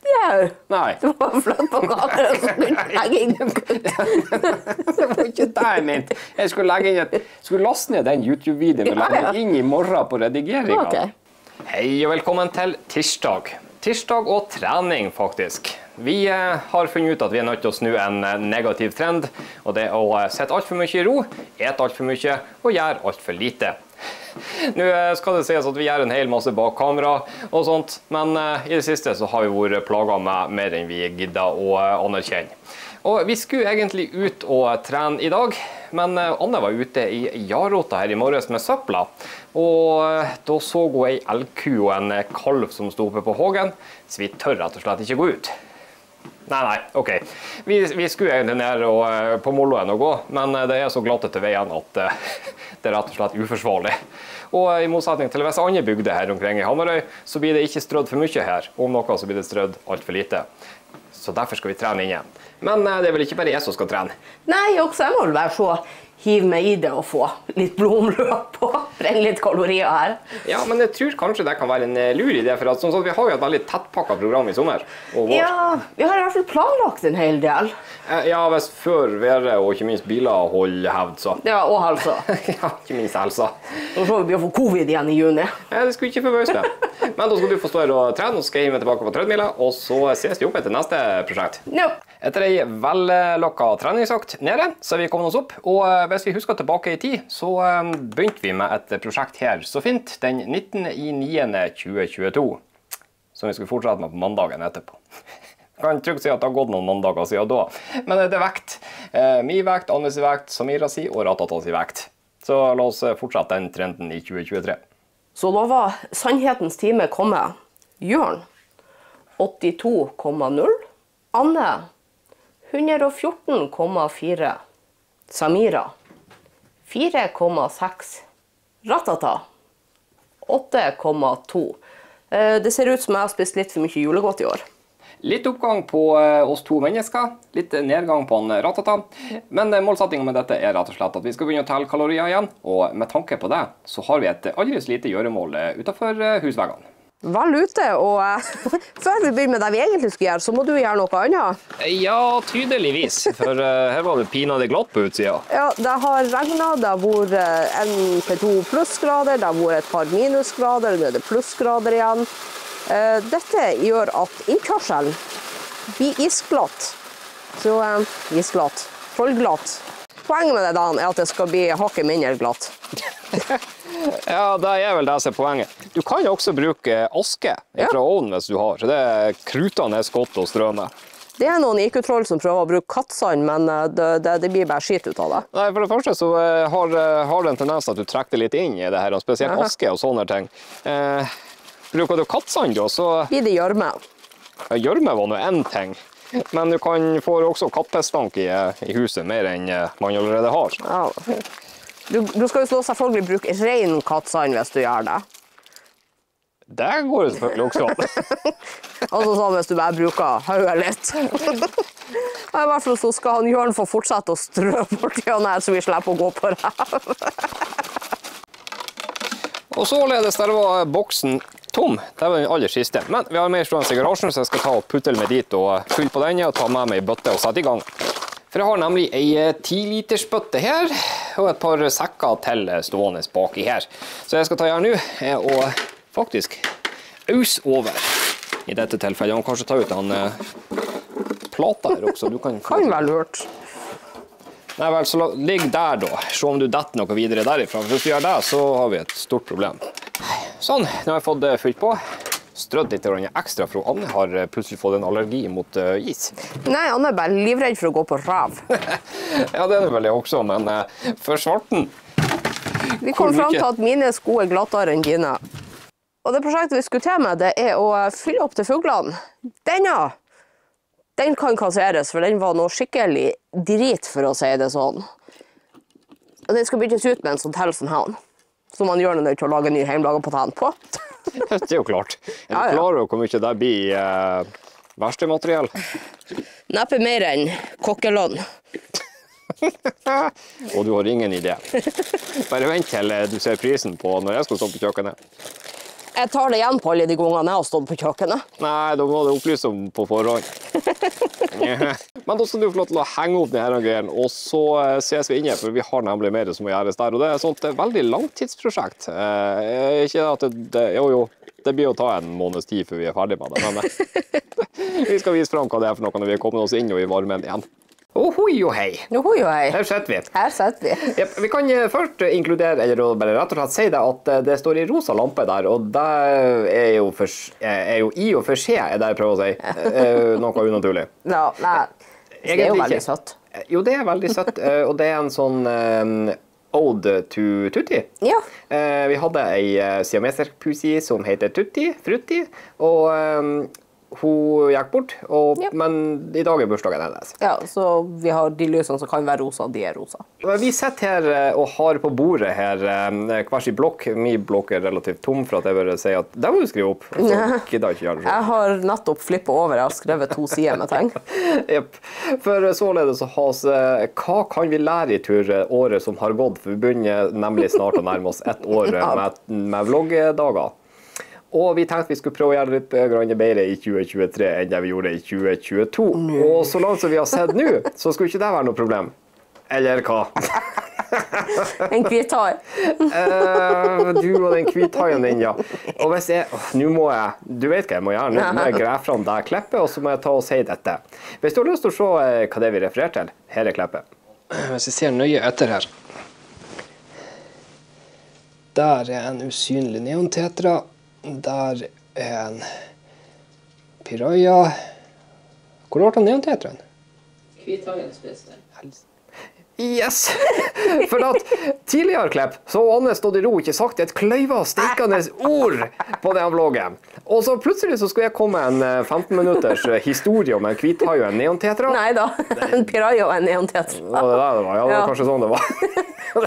Ja. Nei. Du var flott på kamera, så skulle legge inn en kutt. Det var ikke det jeg mente. Jeg skulle laste ned den YouTube-videoen og legge den inn i morgen på redigeringen. Ok. Hei og velkommen til tirsdag. Tirsdag og trening, faktisk. Vi har funnet ut at vi er nødt til å snu en negativ trend, og det er å sette alt for mye i ro, ete alt for mye og gjøre alt for lite. Nå skal det sies at vi gjør en hel masse bak kamera og sånt, men i det siste så har vi vært plaget med mer enn vi gidder å anerkjenne. Og vi skulle egentlig ut og trene i dag, men Anne var ute i Jarota her i morges med søpla, og da så hun ei elgku og en kalv som sto oppe på hågen, så vi tør rett og slett ikke gå ut. Nei, ok. Vi skulle egentlig ned på Molloen og gå, men det er så glattete veien at det er rett og slett uforsvarlig. Og i motsetning til visse andre bygder her omkring i Hamarøy, så blir det ikke strødd for mye her. Om noe så blir det strødd alt for lite. Så derfor skal vi trene inn igjen. Men det er vel ikke bare jeg som skal trene? Nei, også jeg må vel være så hiv meg i det og få litt blodomløp og brenne litt kalorier her. Ja, men jeg tror kanskje det kan være en lur idé, for at, sånn at vi har jo et veldig tettpakket program i sommer. Og vår. Ja, vi har i hvert fall planlagt en hel del. Ja, hvis før været og ikke minst biler holder hevd, så. Ja, og helsa. Ja, ikke minst helsa. Nå så vi å få covid igjen i juni. Ja, det skulle ikke forbause meg. Men da skal du få stå her og trene, og så skal jeg hive meg tilbake på trøddmila, og så ses vi opp etter neste prosjekt. Ja. Etter en vellykket treningsøkt nede, så har vi kommet oss opp, og hvis vi husker tilbake i tid, så begynte vi med et prosjekt her så fint den 19.9.2022, som vi skulle fortsette med på mandagen etterpå. Jeg kan trygt si at det har gått noen mandager siden da, men det er vekt. Min vekt, Annes vekt, Samira si og Ratatas vekt. Så la oss fortsette den trenden i 2023. Så da var sannhetens time kommet. Jørn, 82,0. Anne, 114,4. Samira, 4,6. Ratata, 8,2. Det ser ut som jeg har spist litt for mye julegodt i år. Litt oppgang på oss to mennesker, litt nedgang på en Ratata, men målsettingen med dette er rett og slett at vi skal begynne å telle kalorier igjen, og med tanke på det så har vi et aldri så lite gjøremål utenfor husveggene. Vel ute, og før vi begynner med det vi egentlig skal gjøre, så må du gjøre noe annet. Ja, tydeligvis, for her var det pinadø glatt på utsida. Ja, det har regnet, det har vært 1-2 plussgrader, det har vært et par minusgrader, nå er det plussgrader igjen. Dette gjør at innkjørselen blir isglatt. Så isglatt, trollglatt. Poenget med det da er at det skal bli hakket mindre glatt. Ja, det er vel det som er poenget. Du kan jo også bruke aske fra ovnen hvis du har, så det er krutene er godt å strø med. Det er noen IQ-troll som prøver å bruke kattsand, men det blir bare skit ut av det. Nei, for det første så har det en tendens at du trekker det litt inn i det her, spesielt aske og sånne ting. Bruker du kattsand da, så blir det gjørme. Ja, gjørme var noe en ting. Men du kan få også kattpeststank i huset, mer enn man allerede har. Ja. Du skal jo selvfølgelig bruke ren kattsand hvis du gjør det. Det går jo selvfølgelig også an. Altså sånn hvis du bare bruker hodet litt. I hvert fall så skal han Jørn få fortsette å strø borti han her, så vi slipper å gå på det. Og således der var boksen tom. Det var den aller siste. Men vi har mer stående i garasjen, så jeg skal ta og putte med dit og fylle på denne og ta med meg i bøtte og sette i gang. For jeg har nemlig en 10-liters bøtte her, og et par sekker til stående baki her. Så jeg skal ta her nå, og faktisk aus over. I dette tilfellet, man kanskje ta ut den plata her også. Du kan vel lurt. Nei vel, så ligg der da. Se om du detter noe videre derifra. Hvis vi gjør det, så har vi et stort problem. Sånn, nå har jeg fått fylt på. Strødd litt ekstra, for Anne har plutselig fått en allergi mot is. Nei, Anne er bare livredd for å gå på ræv. Ja, det er vel det også, men for svarten. Vi kom fram til at mine sko er glattere enn dine. Og det prosjektet vi skulle til med, det er å fylle opp til fuglene. Den kan kasseres, for den var noe skikkelig drit, for å si det sånn. Og den skal byttes ut med en sånn til som han. Som man gjør nødt til å lage en ny hjemmelaget potet på. Det er jo klart. Er du klar over hvor mye det blir verkstedmateriell? Neppe mer enn kokkelønn. Og du har ingen idé. Bare vent til du ser prisen på når jeg skal stå på kjøkkenet. Jeg tar det igjen på alle de gangene jeg har stått på kjøkkenet. Nei, da må det opplyse om på forhånd. Men da skal du få lov til å henge opp denne greien, og så ses vi inne, for vi har nemlig mer som må gjøres der. Og det er et sånt veldig langtidsprosjekt. Ikke at det blir å ta en måneds tid før vi er ferdig med det, men vi skal vise frem hva det er for noe når vi er kommet oss inn og i varmen igjen. Ohoi og hei. Ohoi og hei. Her sitter vi. Her sitter vi. Yep, vi kan først inkludere, eller bare rett og slett si det, at det står i rosa lampe der, og det er jo i og for seg, er det jeg prøver å si, noe unaturlig. Ja, nei, det er jo veldig søtt. Jo, det er veldig søtt, og det er en sånn ode to Tutti. Ja. Vi hadde en siameserpusi som heter Tutti, Frutti, og hun gikk bort, men i dag er bursdagen hennes. Ja, så vi har de lysene som kan være rosa, de er rosa. Vi sitter her og har på bordet her hver sin blokk. Min blokk er relativt tom for at jeg bare sier at det må du skrive opp. Så gidder jeg ikke gjøre det selv. Jeg har nettopp flippet over, jeg har skrevet 2 sider med ting. Jepp. For således å ha oss, hva kan vi lære i tur året som har gått? For vi begynner nemlig snart å nærme oss 1 år med vloggdager. Og vi tenkte vi skulle prøve å gjøre det litt bedre i 2023 enn det vi gjorde i 2022. Og så langt som vi har sett nå, så skulle ikke det være noe problem. Eller hva? En hvithai. Du og den hvithaien din, ja. Og hvis jeg, nå må jeg, du vet hva jeg må gjøre, nå må jeg greve fram det kleppet, og så må jeg ta og si dette. Hvis du har lyst til å se hva det vi refererer til, her er kleppet. Hvis jeg ser nøye etter her. Der er en usynlig neontetra. Der er en piraya. Hvor har du neontetren? Hvithaien spiste. Yes! For at tidligere klepp, så har Anne stått i ro, ikke sagt et kløyva stekende ord på denne vloggen. Og så plutselig så skulle jeg komme med en 15 minutters historie om en hvithai og en neontetra. Nei da, en piraya og en neontetra. Ja, det var kanskje sånn det var. Og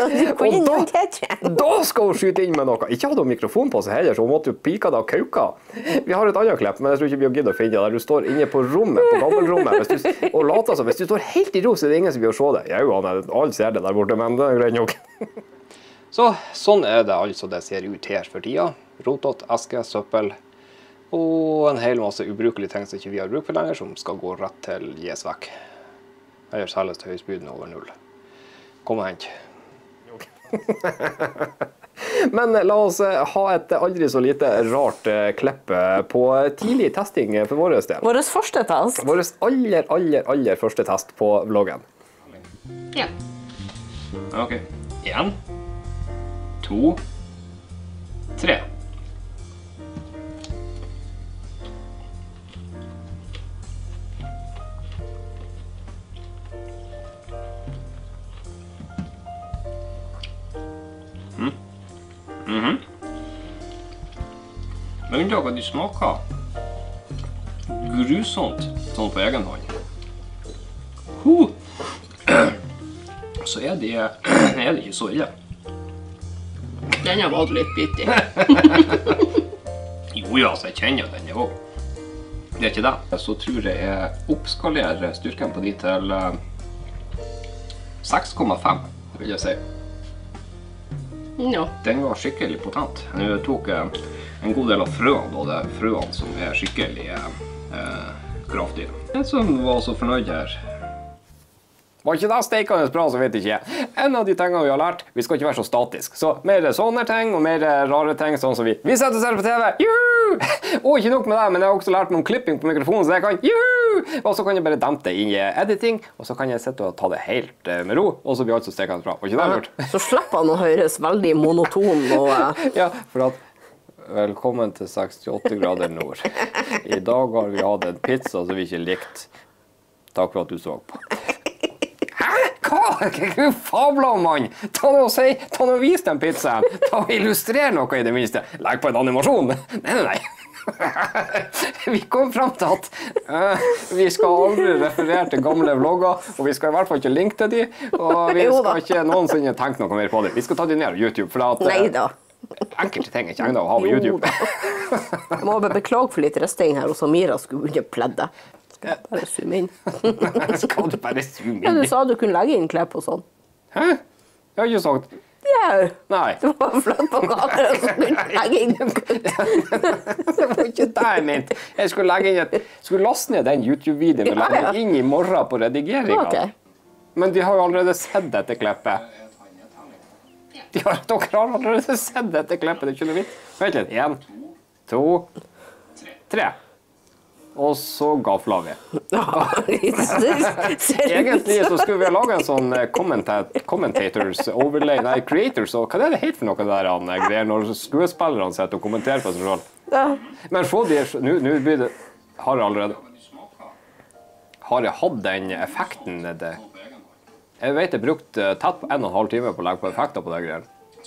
da skal hun skyte inn med noe. Ikke hadde hun mikrofon på seg heller, så hun måtte jo pika det og kauka. Vi har et annet klepp, men jeg tror ikke vi har giddet å finne det. Der du står inne på rommet, på gammelrommet, og later som. Hvis du står helt i ro, så er det ingen som vil se det. Alle ser det der borte, men det er greit nok. Sånn er det altså det ser ut her for tida. Rotete, eske, søppel og en hel masse ubrukelige ting som ikke vi har bruk for lenger, som skal gå rett til gis vekk. Eller selges til høystbydende over 0. Kom og hent. Men la oss ha et aldri så lite rart klepp på tidlig testing for vår del. Vår første test. Vår aller første test på vloggen. Ja. Ok. 1, 2, 3. Med unntak av de smaker grusomt sånn på egen hånd. Så er det ikke så ille. Den var litt bitter. Jo, altså, jeg kjenner den jeg også. Det er ikke det. Så tror jeg oppskalerer styrken på de til 6,5, vil jeg si. Ja. Den var skikkelig potent. Jeg tok en god del av frøene, og det er frøene som er skikkelig kraftige. En som var så fornøyd her. Var ikke det stekende bra, så vet jeg ikke. En av de tingene vi har lært, vi skal ikke være så statisk. Så mer sånne ting, og mer rare ting, sånn som vi setter oss her på TV, juhu! Og ikke nok med det, men jeg har også lært noen klipping på mikrofonen, så jeg kan, juhu! Og så kan jeg bare dempe det i editing, og så kan jeg sitte og ta det helt med ro, og så blir alt så stekende bra. Var ikke det lurt? Så slipper han å høres veldig monoton og... Ja, for at... Velkommen til 68 grader nord. I dag har vi hatt en pizza som vi ikke likte. Takk for at du så på. Hva fabler mann? Ta nå og vis den pizzaen. Ta og illustrer noe i det minste. Legg på en animasjon. Nei. Vi kom frem til at vi skal aldri referere til gamle vlogger, og vi skal i hvert fall ikke linke til de, og vi skal ikke noensinne tenke noe mer på det. Vi skal ta de ned på YouTube, for at Neida. Enkelte ting er ikke egnet å ha på YouTube. Jeg må bare beklage for litt resting her, og Samira skulle begynne å pledde. Skal jeg bare zoome inn? Skal du bare zoome inn? Ja, du sa du kunne legge inn klepp og sånn. Hæ? Jeg har ikke sagt. Ja. Nei. Det var flott på kamera, så skulle jeg legge inn en kutt. Det var ikke det jeg mente. Jeg skulle laste ned den YouTube-videoen og legge den inn i morgen på redigeringen. Ok. Men de har jo allerede sett dette klippet. Dere har allerede sett dette klippet, det er ikke noe vidt. Vent litt. 1, 2, 3. Og så gafler vi. Egentlig så skulle vi ha laget en sånn commentators overlay, nei, creators, og hva er det heter for noe der, greier, når skuespillerne sitter og kommenterer på seg selv. Men så nå blir det, har jeg hatt den effekten, jeg vet jeg brukte tett på 1,5 time på å legge på effekter på det greier.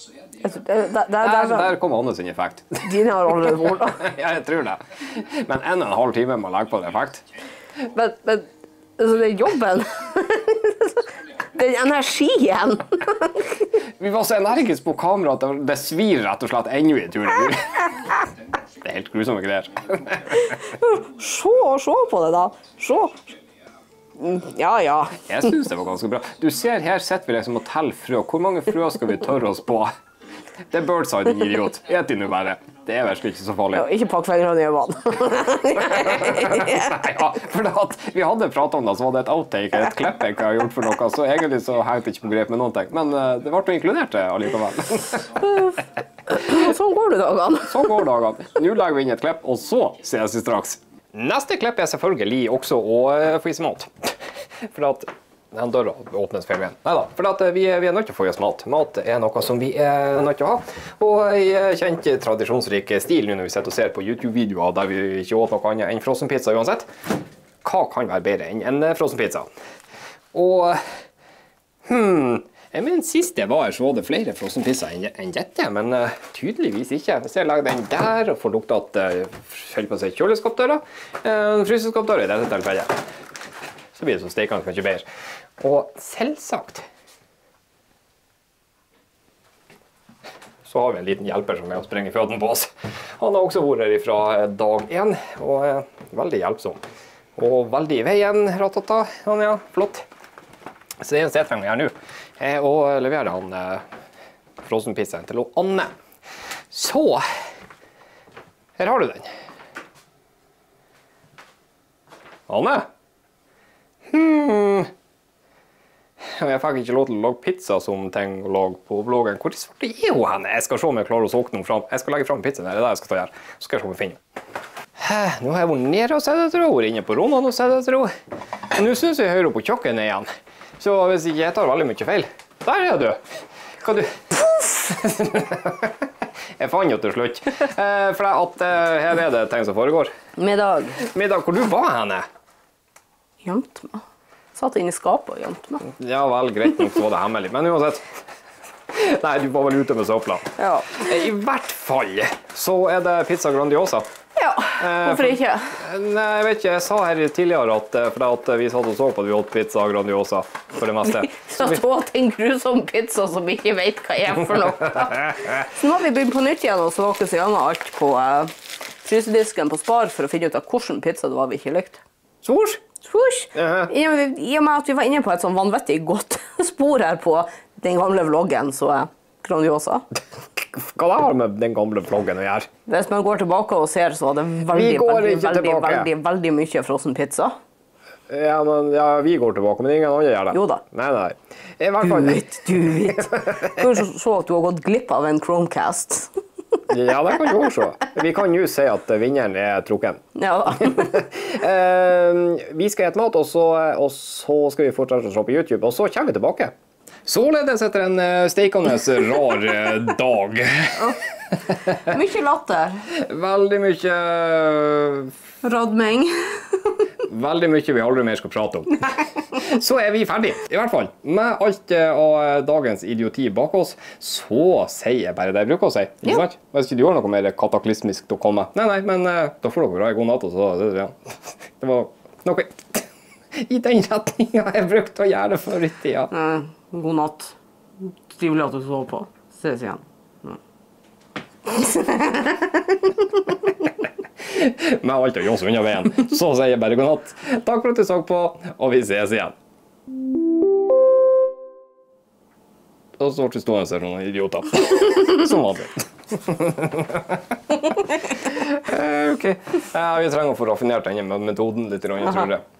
Der kom Anne sin effekt. Dine har allerede vært da. Ja, jeg tror det. Men 1,5 time må legge på en effekt. Men altså, det er jobben. Den energien. Vi var så energiske på kamera at det svir rett og slett ennå i turen. Det er helt grusomme greier. Se på det da. Se. Ja. Jeg synes det var ganske bra. Du ser, her sitter vi liksom og teller frø. Hvor mange frø skal vi tørre oss på? Det er birdside, din idiot. Et de nå bare. Det er virkelig ikke så farlig. Ja, ikke pakk fingrene i øynene. Ja, for at vi hadde pratet om det, så var det et outtake, et klipp jeg har gjort for noe, så egentlig så hengte jeg ikke på grep med noen ting. Men det ble jo inkludert allikevel. Sånn går det dagene. Sånn går dagene. Nå legger vi inn et klipp, og så ses vi straks. Neste klipp er selvfølgelig også å få i seg mat. For at den døra åpnes feil igjen. Neida, for at vi er nødt til å få i oss mat. Mat er noe som vi er nødt til å ha. Og i kjent tradisjonsrik stil nå når vi sitter og ser på YouTube-videoer der vi ikke åt noe annet enn frossenpizza uansett. Hva kan være bedre enn en frossenpizza? Og jeg mener sist jeg var her så var det flere frossenpizza enn dette, men tydeligvis ikke. Hvis jeg legger den der og får lukta at kjøleskapdøra, fryseskapdøra i dette tilfellet, så blir det så stekende kanskje bedre. Og selvsagt så har vi en liten hjelper som er å sprenge føden på oss. Han har også vært her fra dag 1, og veldig hjelpsom. Og veldig i veien, ratata. Han, ja, flott. Så det eneste jeg trenger å gjøre nå, er å levere han frossenpizzaen til Anne. Så, her har du den. Anne? Jeg fikk ikke lov til å lage pizza som ting å lage på bloggen. Hvor er hun henne? Jeg skal se om jeg klarer å såke noen fram. Jeg skal legge fram pizzaen her, det er det jeg skal ta gjøre. Så skal jeg se om jeg finner. Nå har jeg vært nede og sett etter henne, vært inne på Ronan og sett etter henne. Og nå synes jeg hører på kjøkkenet igjen. Så hvis ikke jeg tar veldig mye feil. Der er du. Hva du? Jeg fant jo til slutt. For at her er det ting som foregår. Middag. Middag, hvor du var henne? Gjemt meg. Satt inn i skapet og gjemt meg. Ja vel, greit nok så var det hemmelig. Men uansett. Nei, du var vel ute med søpla. Ja. I hvert fall så er det pizza Grandiosa. Ja, hvorfor ikke? Nei, jeg vet ikke. Jeg sa her tidligere at for at vi satt og så på at vi åt pizza Grandiosa for det meste. Så åt en grusom pizza som vi ikke vet hva er for noe. Så nå har vi begynt på nytt igjen og svake oss gjennom alt på frysedisken på Spar for å finne ut av hvilken pizza det var vi ikke likte. Svors? Svors! I og med at vi var inne på et sånn vanvittig godt spor her på den gamle vloggen, så Grandiosa. Hva det har med den gamle vloggen å gjøre? Hvis man går tilbake og ser, så var det veldig mye frossen pizza. Ja, men vi går tilbake, men ingen andre gjør det. Jo da. Nei. I hvert fall. Du vet. Kanskje så at du har gått glipp av en Chromecast. Ja, det kan du også se. Vi kan jo si at vinneren er trukken. Ja da. Vi skal ete mat, og så skal vi fortsette å se på YouTube, og så kommer vi tilbake. Således etter en steikende rar dag. Mye latter. Veldig mye... Rodming. Veldig mye vi aldri mer skal prate om. Så er vi ferdig. I hvert fall, med alt av dagens idioti bak oss, så sier jeg bare det jeg bruker å si. Ikke sant? Hvis ikke du har noe mer kataklysmisk til å komme. Nei, men da får dere ha en god natt, og så ja. Det var noe i den retningen jeg brukte å gjøre det før i tiden. God natt. Trivelig at du så på. Ses igjen. Med alt av Jons unna veien, så sier jeg bare god natt. Takk for at du så på, og vi ses igjen. Og så ble vi stående som noen idioter. Som vanlig. Ok. Vi trenger å få raffinert denne metoden litt, jeg tror det.